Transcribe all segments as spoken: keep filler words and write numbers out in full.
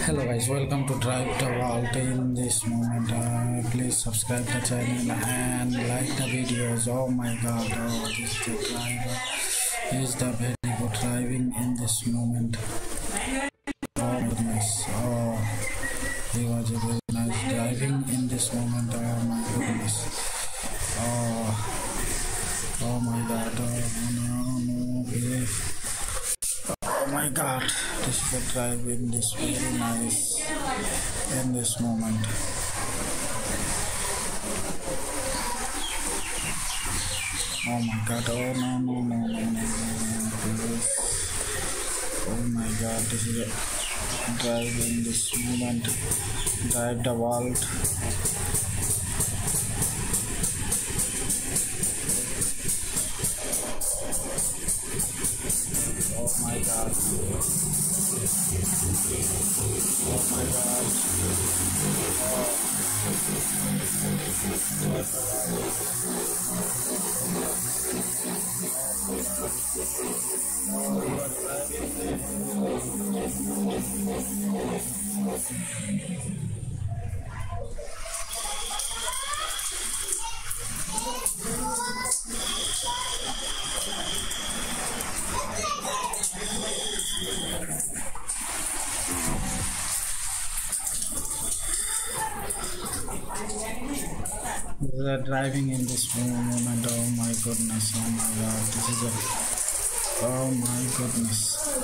Hello guys, welcome to Drive the World. In this moment, uh, please subscribe the channel and like the videos. Oh my god, oh, this is the driver. He is the very good driving in this moment. Oh my goodness, oh, he was a very nice driving in this moment. Oh my goodness, oh, oh my god, oh no, no, no, oh my god, this is the driving, this very nice in this moment. Oh my god, oh no, no, no, no, no, no, please. Oh my god, this is a driving this moment. Drive the world. Oh my god. Oh my god. They are driving in this moment. Oh my goodness, oh my god, this is a, oh my goodness.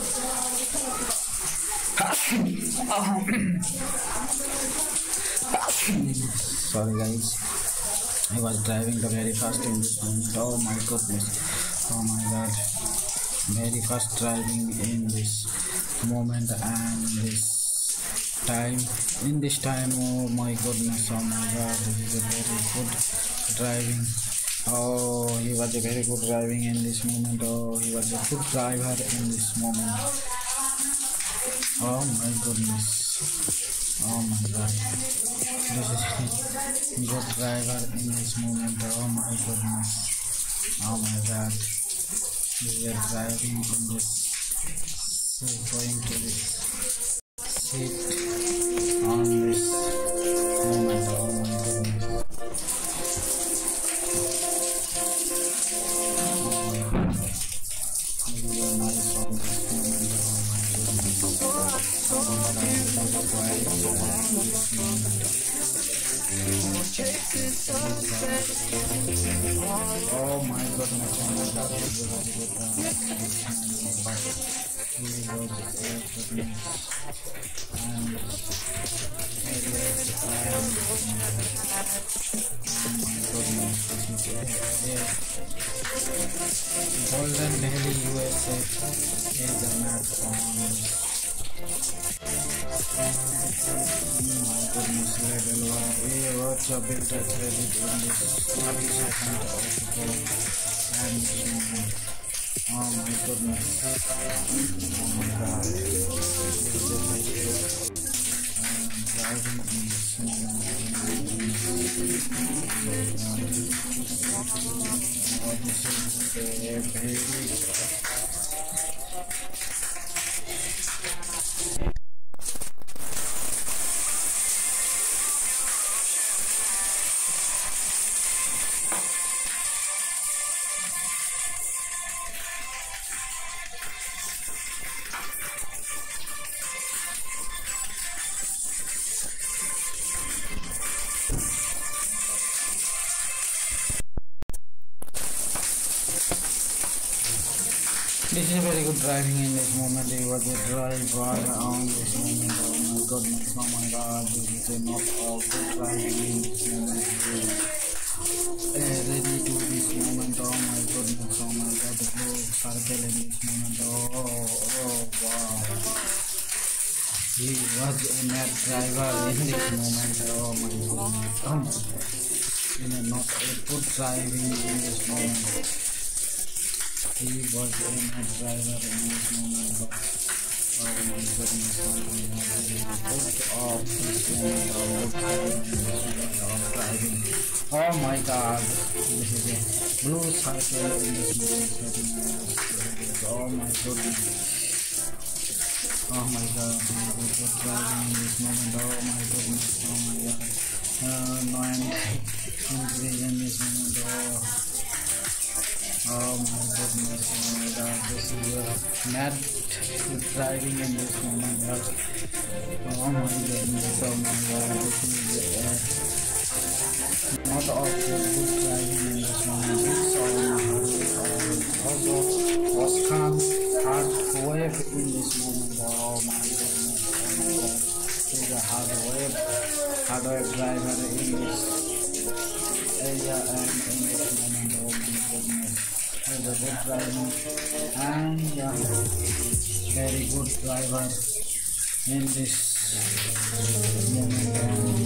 Sorry guys, I was driving the very fast in this moment. Oh my goodness, oh my god, very fast driving in this moment and this time in this time. Oh my goodness, oh my god, this is a very good driving. Oh, he was a very good driving in this moment. Oh, he was a good driver in this moment. Oh my goodness, oh my god, this is a good driver in this moment. Oh my goodness, oh my god, we are driving in this, so going to this seat on this moment. Oh my goodness, we are nice on this moment. Oh my goodness, oh my goodness, oh my god, this is a very good uh, he was a goodness and areas and oh my goodness, this is a Golden Daily U S A is a map on oh my goodness, level one. Hey, what's a bit of credit in this thirty second of the and oh my goodness, oh my god, this is a very good um, driving in this moment. Oh, this is a very This is a very good driving in this moment. He was a driver on this moment. Oh my goodness, oh my god, this is a not all good driving in this moment. Uh, ready to this moment. Oh my goodness, oh my god, the blue circle in this moment. Oh, oh wow. He was a mad driver in this moment. Oh my goodness. Oh, you know, not a good driving in this moment. He was a mad driver in this moment, but oh my goodness, oh my god, he put off this moment of driving in this moment of driving. Oh my god, this is a blue circle in this moment. Oh my goodness. Oh my god, we were driving in this moment. Oh my goodness, oh my god. Uh, no, I'm increase in this moment. Oh, oh my goodness, oh my god, this is a mad driving in this moment. Oh my goodness, oh my god, this is uh, not all good driving in this moment. It's all in a hurry, or also was calm, hard wave in this moment. Oh my goodness, oh my god, this is a hard wave, hard wave driver in this area and in this moment. Oh my goodness, it's a good driver and yeah, very good driver in this moment.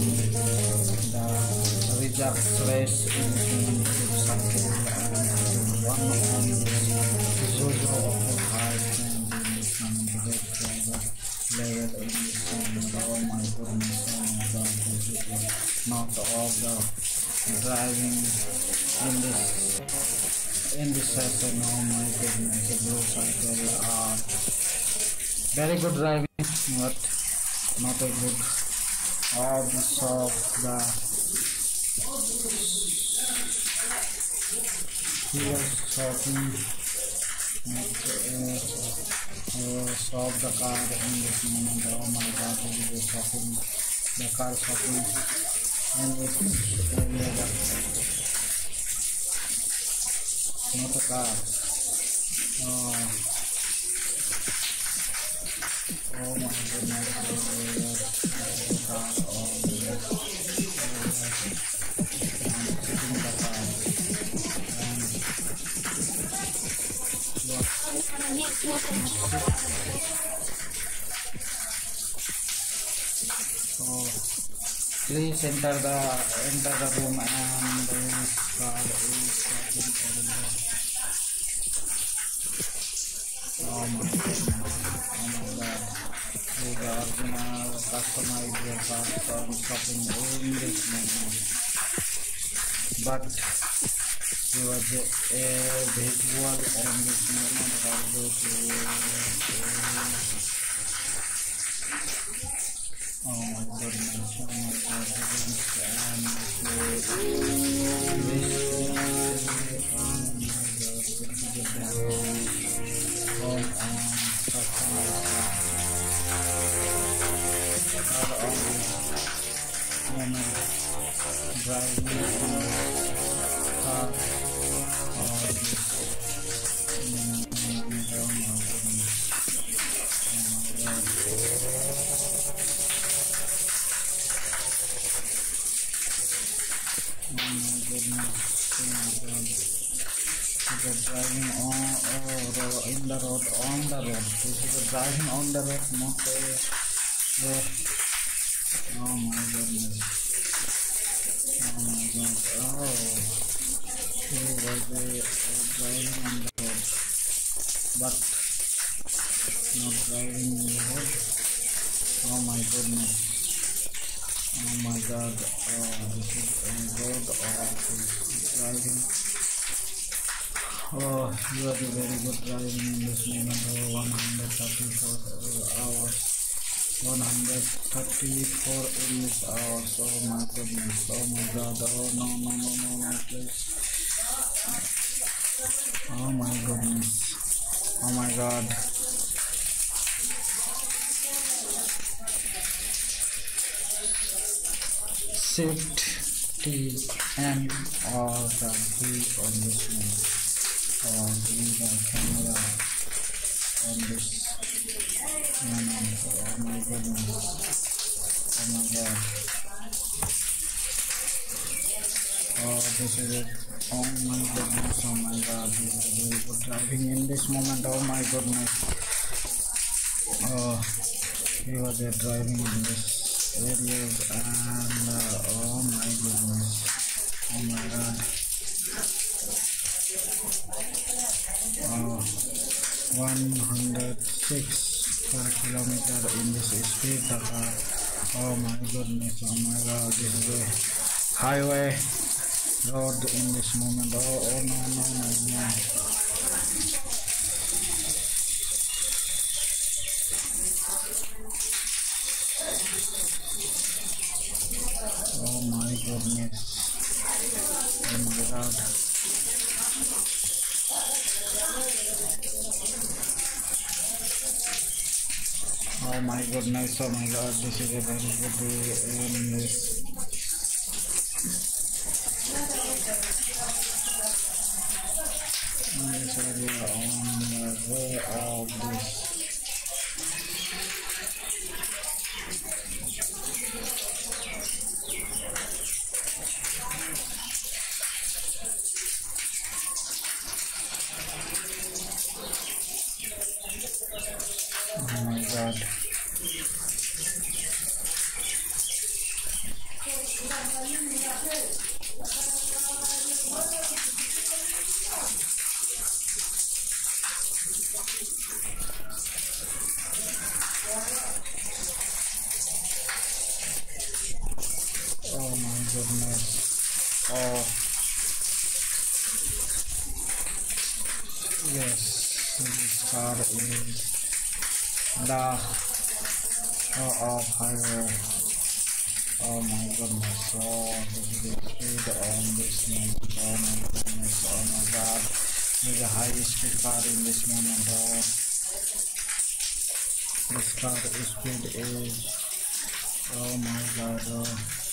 The reserve race in this moment is cycle and one on Zozo of the high and in this moment the good driver level in this moment. Oh my goodness, oh my god, this is not all the driving in this in this session. Oh my goodness, the blue cycle are very good driving, but not a good all the soft the here shopping not uh, uh, solve the car in this moment. Oh my god, this is shopping the car shopping in this area, but not a car. Oh, oh my goodness, the car, oh yes, I'm sitting in the car and so please enter the enter the room and this car is starting for the oh my goodness, oh my god, we are gonna customize your car from shopping in this moment, but it was a, a visual and this moment also to oh my goodness, oh my god, and this oh my god, driving car or this mm, oh my goodness, oh my goodness, oh my god. This is a driving on oh, in the road, on the road. This is a driving on the road, not a, a oh my goodness, oh my god, oh, he was a, a driving on the road, but not driving in the road. Oh my goodness, oh my god, oh, this is a road of driving. Oh, you are the very good driving in this moment. Oh, one hundred thirty-four hours, one hundred thirty-four in this hours. Oh my goodness, oh my god, oh no no no no no please, oh my goodness, oh my god, shift T M or the B on this one, or the camera on this moment. Oh my goodness, oh my god, oh this is it, oh my goodness, oh my god, this is a very good driving in this moment. Oh my goodness, oh he was uh, driving in this areas and uh, oh my goodness, oh my god, uh, one hundred six per kilometer in this speed the car. Oh my goodness, oh my god, this is a highway road in this moment. Oh, oh no no no no goodness. Oh my god. Oh my goodness, oh my god, this is a very good day in this. In this area on the way of this. Oh my god. Oh my goodness. Oh yes, this car is the show of highway. Oh my goodness. Oh, this is the speed on this moment. Oh my goodness. Oh my god, there's a high speed car in this moment. Oh, this car speed is, oh my god. Oh.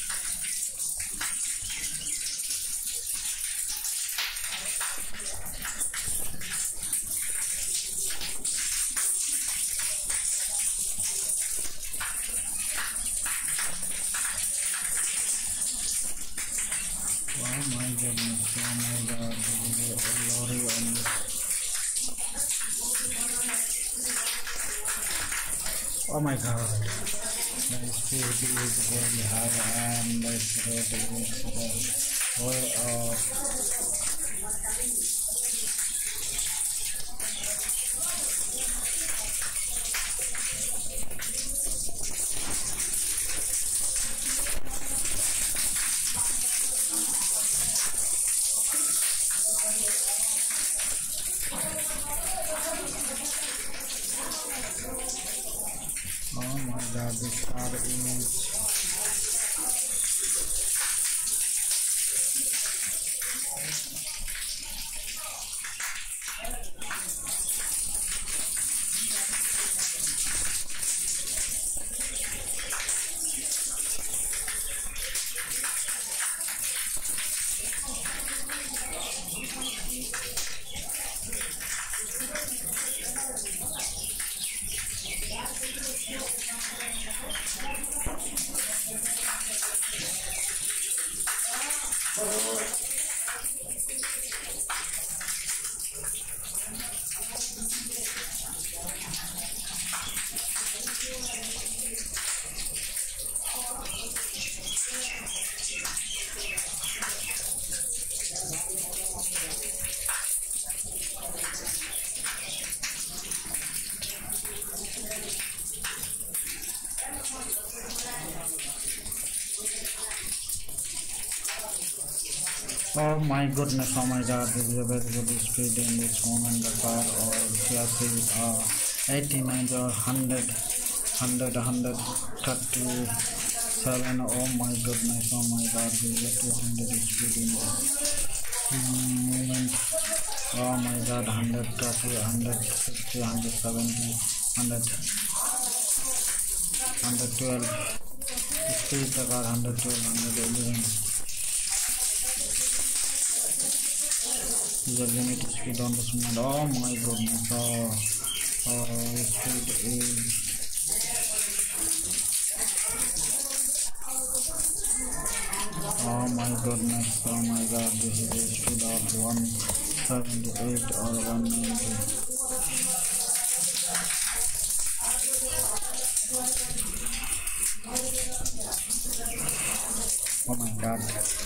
Oh my goodness, oh my god, there is a lorry on this. Oh my god, the speed is very high and the rate is way up. Oh my god, this car is, oh my goodness, oh my god, this is a very good speed in this moment. The car or chassis uh, eighty-nine or one hundred, one hundred, one hundred thirty-seven. Oh my goodness, oh my god, this is a two hundred speed in this moment. Oh my god, one hundred thirty, one hundred sixty, one hundred seventy, one hundred, one hundred twelve. Speed the car one hundred twelve, one hundred eleven. The limit speed on this moment. Oh my goodness. Oh, oh speed is, oh my goodness. Oh my god, this is the speed of one seventy-eight or one ninety. Oh my god.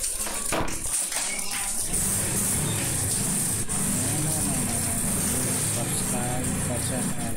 Subscribe the channel.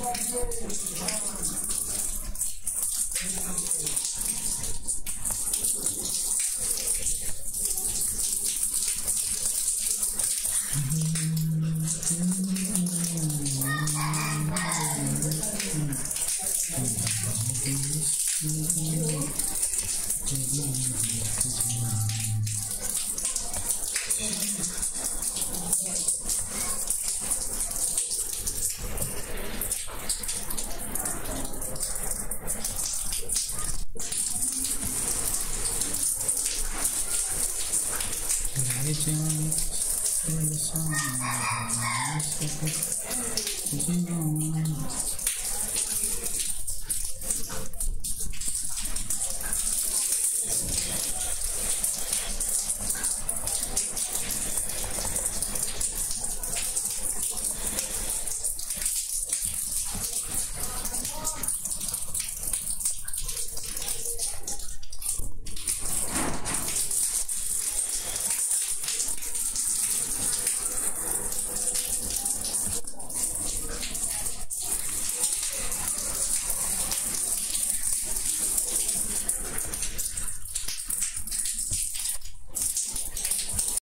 Legends in the sun,